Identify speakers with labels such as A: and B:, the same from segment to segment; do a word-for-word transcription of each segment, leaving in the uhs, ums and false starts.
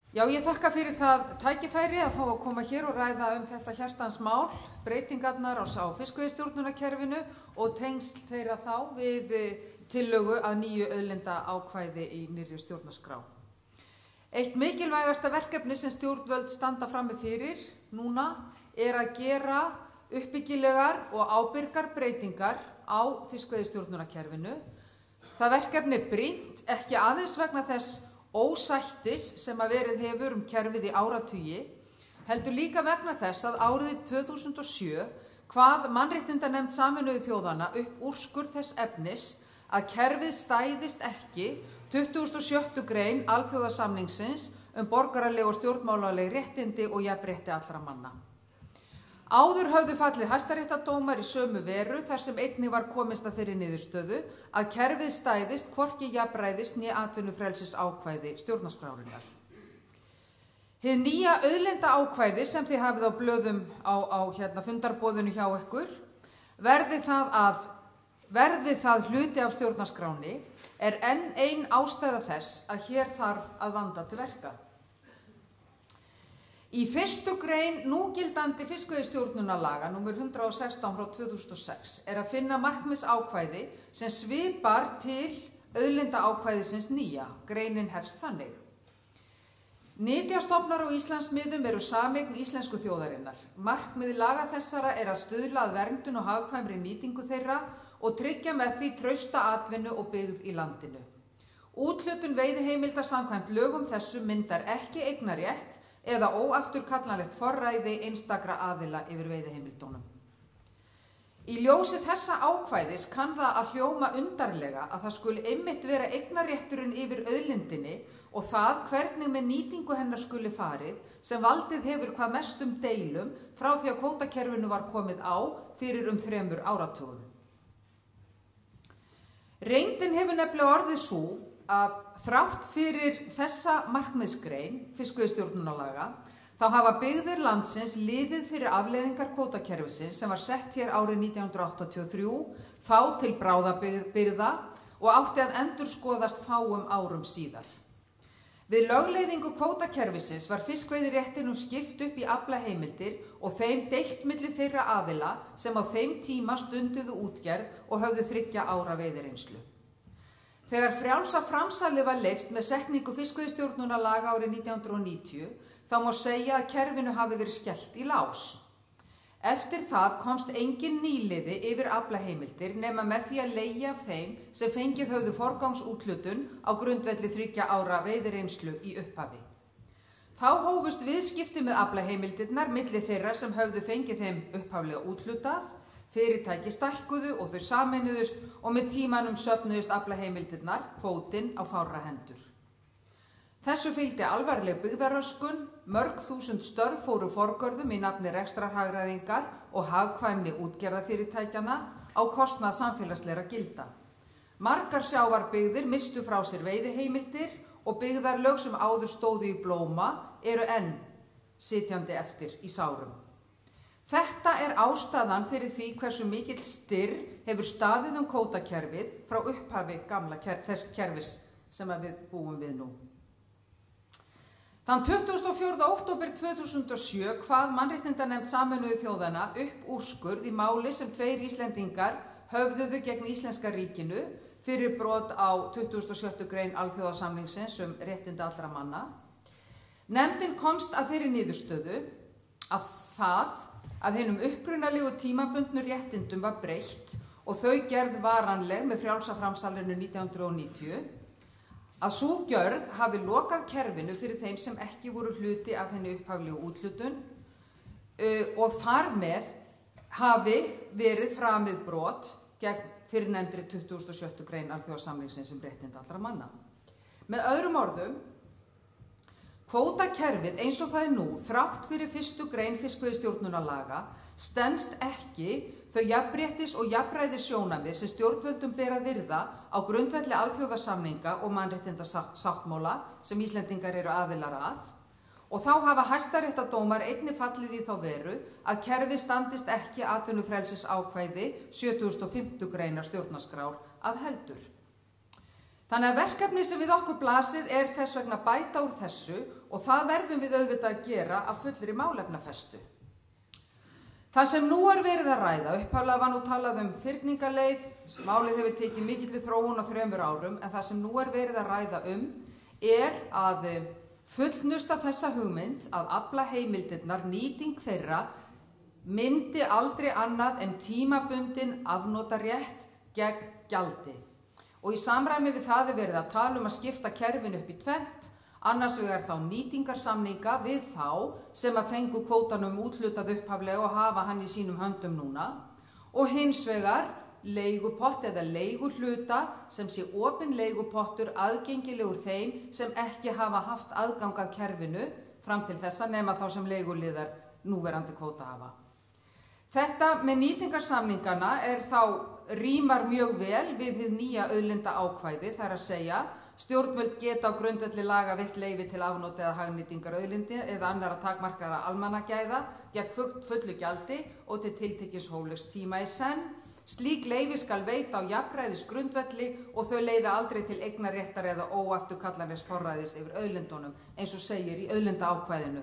A: Já, ég þakka fyrir það tækifæri að fá að koma hér og ræða um þetta hjartans mál, breytingarnar á fiskveiðistjórnunarkerfinu og tengsl þeirra þá við tillögu að nýju auðlindaákvæði í nýrri stjórnarskrá. Eitt mikilvægasta verkefni sem stjórnvöld standa frammi fyrir núna er að gera uppbyggilegar og ábyrgar breytingar á fiskveiðistjórnunarkerfinu. Það verkefni er brýnt, ekki aðeins vegna þess ósættis sem að verið hefur um kerfið í áratugi, heldur líka vegna þess að árið tvö þúsund og sjö kvað Mannréttindanefnd Sameinuðu þjóðanna upp úrskurð þess efnis að kerfið stæðist ekki tuttugasta og sjöttu grein alþjóðasamningsins um borgaraleg og stjórnmálaleg réttindi og jafnrétti allra manna. Áður höfðu fallið hæstaréttardómar í sömu veru þar sem einnig var komist að þeirri niðurstöðu að kerfið stæðist hvorki jafnræðis né atvinnufrelsis ákvæði stjórnarskrárinnar. Hið nýja auðlindaákvæði sem þið hafið á blöðum á, á hérna, fundarboðinu hjá ykkur, verði það, að, verði það hluti af stjórnarskráni, er enn ein ástæða þess að hér þarf að vanda til verka. Í fyrstu grein núgildandi fiskveiðistjórnunarlaga númer hundrað og sextán frá tvö þúsund og sex er að finna markmiðsákvæði sem svipar til auðlindaákvæðisins nýja. Greinin hefst þannig. Nytjastofnar á Íslandsmiðum eru sameign íslensku þjóðarinnar. Markmið laga þessara er að stuðla að verndun og hagkvæmri nýtingu þeirra og tryggja með því trausta atvinnu og byggð í landinu. Úthlutun veiðiheimilda samkvæmt lögum þessu myndar ekki eignarrétt eða óafturkallanlegt forræði einstakra aðila yfir veiðiheimildunum. Í ljósi þessa ákvæðis kann það að hljóma undarlega að það skuli einmitt vera eignarrétturinn yfir auðlindinni og það hvernig með nýtingu hennar skuli farið sem valdið hefur hvað mestum deilum frá því að kvótakerfinu var komið á fyrir um þremur áratugum. Reyndin hefur nefnilega orðið sú að þrátt fyrir þessa markmiðsgrein fiskveiðistjórnunarlaga þá hafa byggðir landsins liðið fyrir afleiðingar kvótakerfisins sem var sett hér árið nítján hundruð áttatíu og þrjú, þá til bráðabirgða og átti að endurskoðast fáum árum síðar. Við lögleiðingu kvótakerfisins var fiskveiðiréttinum skipt upp í aflaheimildir og þeim deilt milli þeirra aðila sem á þeim tíma stunduðu útgerð og höfðu þriggja ára veiðireynslu. Þegar frjálsa framsalið var leyft með setningu fiskveiðistjórnunarlaga árið nítján hundruð og níutíu, þá má segja að kerfinu hafi verið skellt í lás. Eftir það komst engin nýliði yfir aflaheimildir nema með því að leigja af þeim sem fengið höfðu forgangsúthlutun á grundvelli þriggja ára veiðireynslu í upphafi. Þá hófust viðskipti með aflaheimildirnar milli þeirra sem höfðu fengið þeim upphaflega úthlutað, fyrirtæki stækkuðu og þau sameinuðust og með tímanum söfnuðust aflaheimildirnar, kvótinn á fárra hendur. Þessu fylgdi alvarleg byggðaröskun, mörg þúsund störf fóru forgörðum í nafni rekstrarhagræðingar og hagkvæmni útgerðarfyrirtækjanna á kostnað samfélagslegra gilda. Margar sjávarbyggðir mistu frá sér veiðiheimildir og byggðarlög sem áður stóðu í blóma eru enn sitjandi eftir í sárum. Þetta er ástæðan fyrir því hversu mikill styrr hefur staðið um kvótakerfið frá upphafi gamla ker þess kerfis sem við búum við nú. Þann tuttugasta og fjórða október tvö þúsund og sjö kvað Mannréttindanefnd Sameinuðu þjóðanna upp úrskurð í máli sem tveir Íslendingar höfðuðu gegn íslenska ríkinu fyrir brot á tuttugasta og sjöttu grein alþjóðasamningsins um réttindi allra manna. Nefndin komst að þeirri niðurstöðu að það að hinum upprunalegu tímabundnu réttindum var breytt og þau gerð varanleg með frjálsa framsalinu nítján hundruð og níutíu, að sú gjörð hafi lokað kerfinu fyrir þeim sem ekki voru hluti af henni upphaflegu úthlutun uh, og þar með hafi verið framið brot gegn fyrrnefndri tuttugasta og sjöttu grein alþjóðasamningsins um réttindi allra manna. Með öðrum orðum, kvótakerfið eins og það er nú, þrátt fyrir fyrstu grein fiskveiðistjórnunarlaga, stenst ekki þau jafnréttis- og jafnræðissjónarmið sem stjórnvöldum ber að virða á grundvelli alþjóðasamninga og mannréttindasáttmála sem Íslendingar eru aðilar að, og þá hafa hæstaréttardómar einnig fallið í þá veru að kerfið standist ekki atvinnufrelsis ákvæði sjötugasta og fimmtu greinar stjórnarskrár að heldur. Þannig að verkefni sem við okkur blasið er þess vegna bæta úr þessu og það verðum við auðvitað að gera af fullri málefnafestu. Það sem nú er verið að ræða, upphaflega var nú talað um fyrningarleið, málið hefur tekið mikilli þróun á þremur árum, en það sem nú er verið að ræða um er að fullnusta þessa hugmynd að afla heimildirnar, nýting þeirra, myndi aldrei annað en tímabundin afnotarétt gegn gjaldi. Og í samræmi við það er verið að tala um að skipta kerfin upp í tvennt, annars vegar þá nýtingarsamninga við þá sem að fengu kvótanum úthlutað upphaflega og hafa hann í sínum höndum núna og hins vegar leigupott eða leiguhluta sem sé opinn leigupottur aðgengilegur þeim sem ekki hafa haft aðgang að kerfinu fram til þessa nema þá sem leiguliðar núverandi kvóta hafa. Þetta með nýtingarsamningana er þá rímar mjög vel við hið nýja auðlinda ákvæði, það er að segja stjórnvöld geta á grundvelli laga veitt leyfi til afnota eða hagnýtingar auðlindi eða annarra takmarkara almannagæða gegn fullu gjaldi og til tiltekins hóflegs tíma í senn. Slík leyfi skal veita á jafnræðis grundvelli og þau leiða aldrei til eignarréttar eða óafturkallanlegs forræðis yfir auðlindunum eins og segir í auðlinda ákvæðinu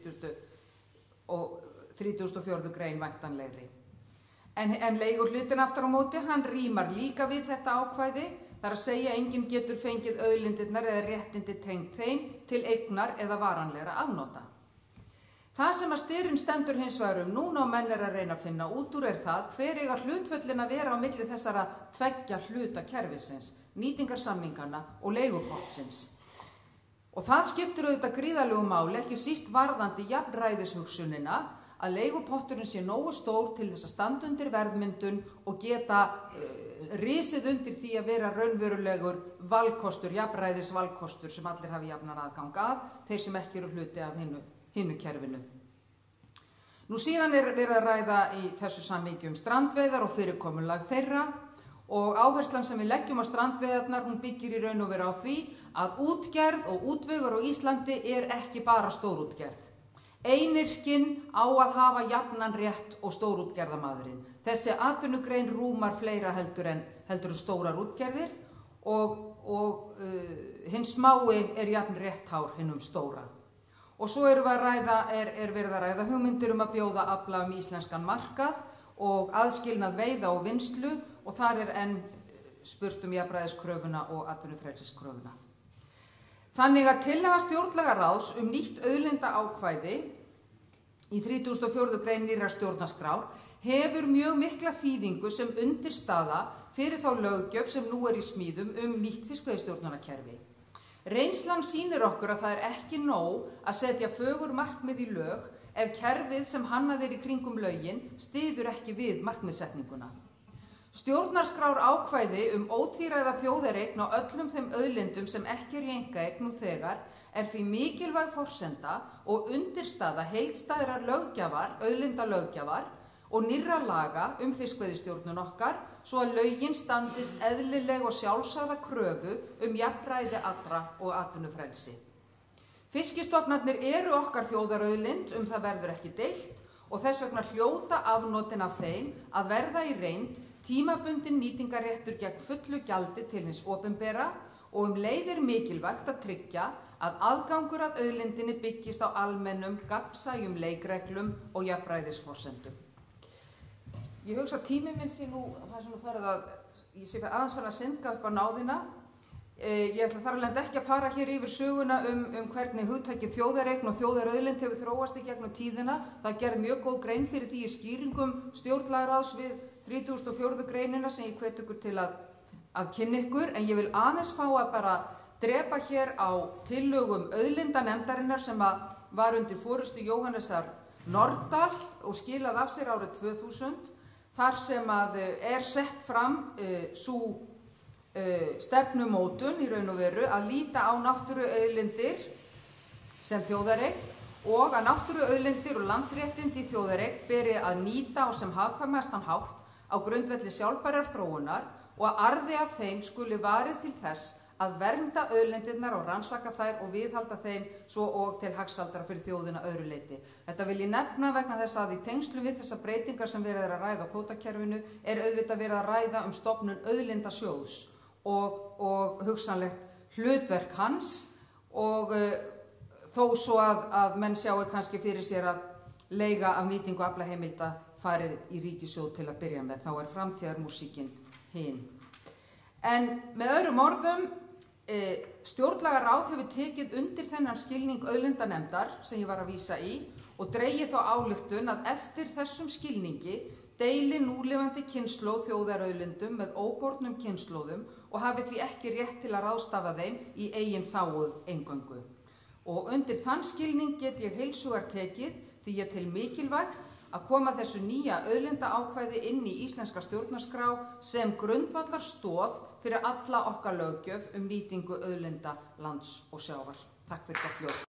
A: þrítugasta og fjórðu grein væntanlegri. En, en leiguhlutin aftur á móti, hann rímar líka við þetta ákvæði, þar að segja enginn getur fengið auðlindirnar eða réttindi tengt þeim til eignar eða varanlegra afnota. Það sem að styrinn stendur hins vegar um núna og menn er að reyna að finna út úr er það hver eiga hlutföllin að vera á milli þessara tveggja hluta kerfisins, nýtingarsamningana og leigupottsins. Og það skiptir auðvitað gríðarlegu máli, ekki síst varðandi jafnræðishugsunina, að leigupotturinn sé nógu stór til þess að standa undir verðmyndun og geta uh, risið undir því að vera raunverulegur valkostur, jafnræðis valkostur sem allir hafi jafnan aðgang að, þeir sem ekki eru hluti af hinu, hinu kerfinu. Nú síðan er verið að ræða í þessu samhengi um strandveiðar og fyrirkomulag þeirra og áherslan sem við leggjum á strandveiðarnar, hún byggir í raun og veru á því að útgerð og útvegur á Íslandi er ekki bara stórútgerð. Einyrkinn á að hafa jafnan rétt og stórútgerðamaðurinn. Þessi atvinnugrein rúmar fleira heldur en, heldur en stórar útgerðir og, og uh, hinn smái er jafn rétthár hinn um stóra. Og svo er, að ræða, er, er verið að ræða hugmyndir um að bjóða afla um íslenskan markað og aðskilnað veiða og vinnslu og þar er enn spurt um jafnræðiskröfuna og atvinnufrelsiskröfuna. Þannig að tillaga stjórnlagaráðs um nýtt auðlinda ákvæði í þrítugasta og fjórðu grein nýrrar stjórnarskrár hefur mjög mikla þýðingu sem undirstaða fyrir þá löggjöf sem nú er í smíðum um nýtt fiskveiðistjórnunarkerfi. Reynslan sýnir okkur að það er ekki nóg að setja fögur markmið í lög ef kerfið sem hannað er í kringum lögin styður ekki við markmiðsetninguna. Stjórnarskrár ákvæði um ótvíræða þjóðareign á öllum þeim auðlindum sem ekki er í einkaeign nú þegar er því mikilvæg forsenda og undirstaða heildstæðrar löggjafar, auðlindalöggjafar og nýrra laga um fiskveiðistjórnun okkar svo að lögin standist eðlileg og sjálfsagða kröfu um jafnræði allra og atvinnufrelsi. Fiskistofnarnir eru okkar þjóðarauðlind, um það verður ekki deilt og þess vegna hljóta afnotin af þeim að verða í reynd tímabundin nýtingarréttur gegn fullu gjaldi til hins opinbera og um leið er mikilvægt að tryggja að aðgangur að auðlindinni byggist á almennum, gagnsæjum leikreglum og jafnræðisforsendum. Ég hugsa að tími minn sé nú, það er svona farið að, ég sé aðeins farið að synga upp á náðina. Ég ætla þar alveg ekki að fara hér yfir söguna um, um hvernig hugtakið þjóðareign og þjóðarauðlind hefur þróast í gegnum tíðina. Það gerði mjög góð grein fyrir því í skýringum stjórnlagaráðs við þrítugasta og fjórðu greinina sem ég hvet ykkur til að, að kynna ykkur, en ég vil aðeins fá að bara drepa hér á tillögum auðlindanefndarinnar sem að var undir forystu Jóhannesar Nordal og skilað af sér árið tvö þúsund, þar sem að er sett fram uh, svo uh, stefnumótun í raun og veru að líta á náttúruauðlindir sem þjóðareign og að náttúruauðlindir og landsréttindi í þjóðareign beri að nýta á sem hagkvæmastan hátt á grundvelli sjálfbærrar þróunar og að arði af þeim skuli varið til þess að vernda auðlindirnar og rannsaka þær og viðhalda þeim svo og til hagsaldra fyrir þjóðina öðru leyti. Þetta vil ég nefna vegna þess að í tengslu við þessar breytingar sem verið er að ræða á kvótakerfinu er auðvitað verið að ræða um stofnun auðlindasjóðs og og hugsanlegt hlutverk hans og uh, þó svo að, að menn sjáu kannski fyrir sér að leiga af nýtingu aflaheimilda farið í ríkissjóð til að byrja með, þá er framtíðarmúsíkin hin. En með öðrum orðum, e, stjórnlagaráð hefur tekið undir þennan skilning auðlindanefndar sem ég var að vísa í og dregið þá ályktun að eftir þessum skilningi deili núlifandi kynslóð þjóðarauðlindum með óbornum kynslóðum og hafi því ekki rétt til að ráðstafa þeim í eigin þágu eingöngu. Og undir þann skilning get ég heilshugar tekið því ég tel mikilvægt að koma þessu nýja auðlindaákvæði inn í íslenska stjórnarskrá sem grundvallar stoð fyrir alla okkar löggjöf um nýtingu auðlinda lands og sjávar. Takk fyrir gott ljóð.